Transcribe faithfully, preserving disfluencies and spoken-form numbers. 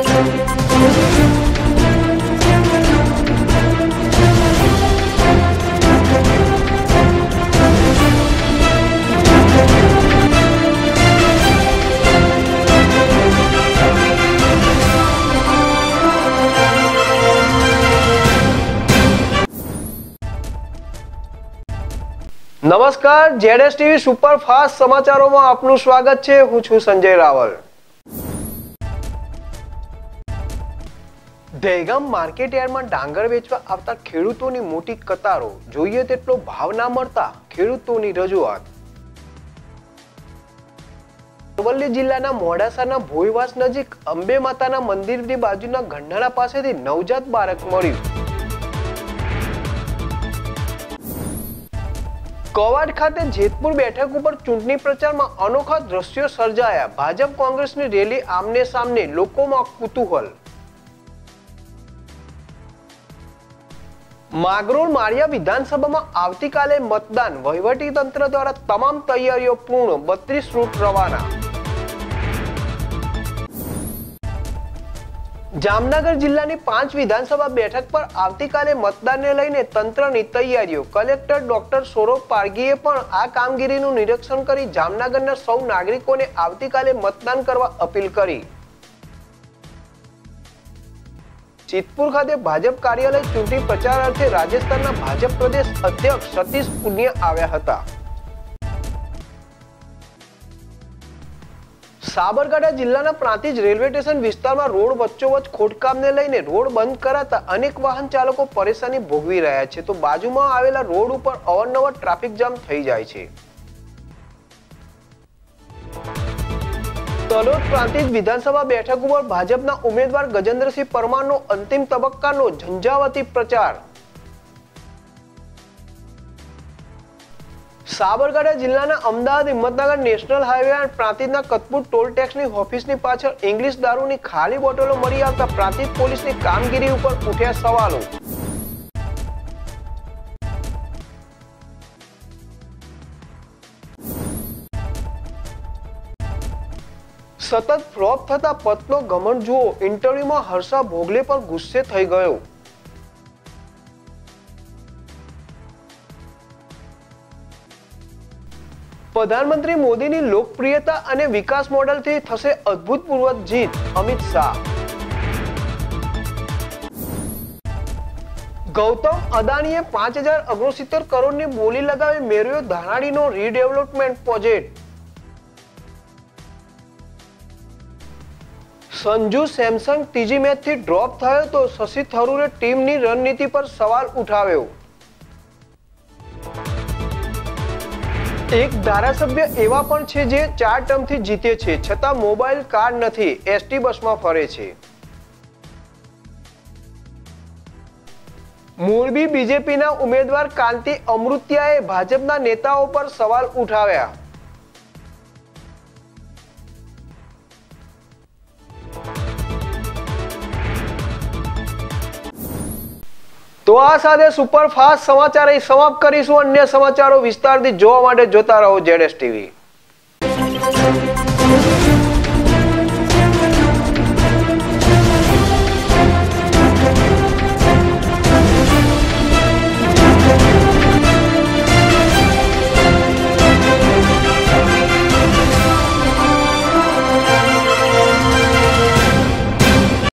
नमस्कार, ZS TV superfast समाचारों में आपનું સ્વાગત છે। હું છું સંજય રાવલ। દહેગામ માર્કેટ યાર્ડમાં ડાંગર વેચવા આવતા ખેડૂતોની મોટી કતારો, જોઈએ તેટલો ભાવ ના મળતા ખેડૂતોની રજૂઆત। અરવલ્લી જિલ્લાના મોડાસાના ભોયવાસ નજીક અંબે માતાના મંદિરની બાજુના ગંડાળા પાસેથી નવજાત બાળક મળ્યું। કવાડ ખાતે જેતપુર બેઠક ઉપર ચૂંટણી પ્રચારમાં અનોખા દ્રશ્યો સર્જાયા। ભાજપ કોંગ્રેસની રેલી આમને સામને, લોકોમાં કુતૂહલ। માગરોળ માળિયા વિધાનસભામાં આવતીકાલે મતદાન, વહીવટી તંત્ર દ્વારા તમામ તૈયારીઓ પૂર્ણ, બત્રીસ રૂટ રવાના। જામનગર જિલ્લાની પાંચ વિધાનસભા બેઠક પર આવતીકાલે મતદાનને લઈને તંત્રની તૈયારીઓ। કલેક્ટર ડોક્ટર સૌરભ પારગીએ પણ આ કામગીરીનું નિરીક્ષણ કરી જામનગરના સૌ નાગરિકોને આવતીકાલે મતદાન કરવા અપીલ કરી। જેતપુર ખાતે ભાજપ કાર્યાલય ચૂંટણી પ્રચાર અર્થે રાજસ્થાનના ભાજપ પ્રદેશ અધ્યક્ષ સતીશ પુનિયા આવ્યા હતા। સાબરકાંઠા જિલ્લાના પ્રાંતિજ રેલવે સ્ટેશન વિસ્તારમાં રોડ વચ્ચોવચ્ચ ખોદકામને લઈને રોડ બંધ કરાતા અનેક વાહન ચાલકો પરેશાની ભોગવી રહ્યા છે, તો બાજુમાં આવેલા રોડ ઉપર અવારનવાર ટ્રાફિક જામ થઈ જાય છે। તલોદ પ્રાંતિજ વિધાનસભા બેઠક ઉપર ભાજપના ઉમેદવાર ગજેન્દ્રસિંહ પરમારનો અંતિમ તબક્કાનો ઝંઝાવાતી પ્રચાર। સાબરકાંઠા જિલ્લાના અમદાવાદ હિંમતનગર નેશનલ હાઈવે અને પ્રાંતિજના કતપુર ટોલ ટેક્સની ઓફિસની પાછળ ઇંગ્લિશ દારૂની ખાલી બોટલો મળી આવતા પ્રાંતિજ પોલીસની કામગીરી ઉપર ઉઠ્યા સવાલો। સતત ફ્લોપ થતા પતનો ઘમંડ જુઓ, ઇન્ટરવ્યુમાં હર્ષા ભોગલે પર ગુસ્સે થઈ ગયો। પ્રધાનમંત્રી મોદીની લોકપ્રિયતા અને વિકાસ મોડેલથી થશે અભૂતપૂર્વ જીત, અમિત શાહ। ગૌતમ અદાણીએ પાંચ હજાર ઓગણસિત્તેર કરોડની બોલી લગાવી મેળવ્યો ધાનાડીનો રીડેવલપમેન્ટ પ્રોજેક્ટ। સંજુ સેમસંગ ત્રીજી મેચથી ડ્રોપ થયો તો શશી થરૂરે ટીમની રણનીતિ પર સવાલ ઉઠાવ્યો। એક ધારાસભ્ય એવા પણ છે જે ચાર ટર્મથી જીતે છે, છતાં મોબાઈલ કાર્ડ નથી, એસટી બસમાં ફરે છે। મોરબી બીજેપીના ઉમેદવાર કાંતિ અમૃતિયાએ ભાજપના નેતાઓ પર સવાલ ઉઠાવ્યા। તો આ સાથે સુપરફાસ્ટ સમાચાર અહીં સમાપ્ત કરીશું। અન્ય સમાચારો વિસ્તારથી જોવા માટે જોતા રહો જેડએસ ટીવી।